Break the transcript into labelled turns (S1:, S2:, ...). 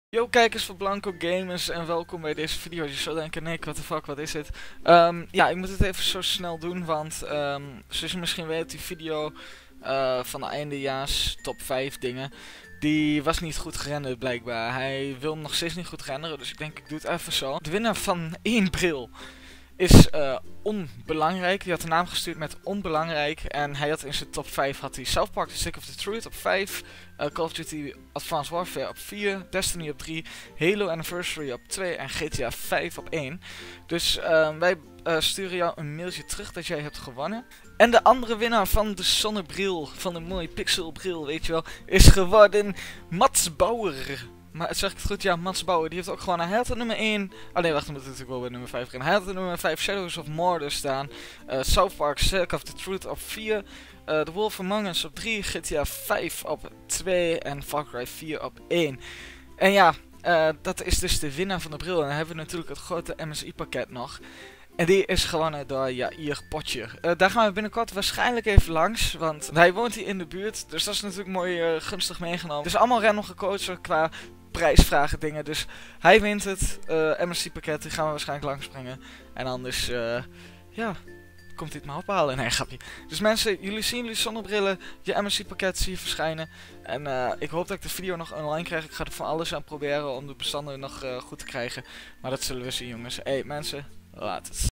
S1: Yo kijkers van Blanco Gamers en welkom bij deze video. Je zou denken, Nick, what the fuck, wat is dit? Ja, ik moet het even zo snel doen, want zoals je misschien weet, die video van de eindejaars top 5 dingen, die was niet goed gerenderd blijkbaar. Hij wil nog steeds niet goed renderen, dus ik denk ik doe het even zo. De winnaar van 1 bril is onbelangrijk. Die had de naam gestuurd met onbelangrijk. En hij had in zijn top 5 had hij South Park The Stick of the Truth op 5. Call of Duty Advanced Warfare op 4. Destiny op 3. Halo Anniversary op 2. En GTA 5 op 1. Dus wij sturen jou een mailtje terug dat jij hebt gewonnen. En de andere winnaar van de zonnebril, van de mooie pixelbril, weet je wel, is geworden Mats Bauer. Maar zeg ik het goed? Ja, Mats Bauer, die heeft ook gewoon, hij had de nummer 1. Oh nee, wacht, dan moet ik natuurlijk wel bij nummer 5 beginnen. Hij had de nummer 5 Shadows of Mordor staan. South Park Stick of the Truth op 4. The Wolf Among Us op 3. GTA 5 op 2. En Far Cry 4 op 1. En ja, dat is dus de winnaar van de bril. En dan hebben we natuurlijk het grote MSI pakket nog. En die is gewonnen door Jair Potje. Daar gaan we binnenkort waarschijnlijk even langs. Want hij woont hier in de buurt. Dus dat is natuurlijk mooi gunstig meegenomen. Dus allemaal random gecoacht qua prijsvragen dingen. Dus hij wint het MSC pakket. Die gaan we waarschijnlijk langsbrengen. En anders, ja, komt hij het maar ophalen. Nee, grapje. Dus mensen, jullie zien jullie zonnebrillen, je MSC pakket zie je verschijnen. En ik hoop dat ik de video nog online krijg. Ik ga er van alles aan proberen om de bestanden nog goed te krijgen. Maar dat zullen we zien, jongens. Hey mensen, laat het.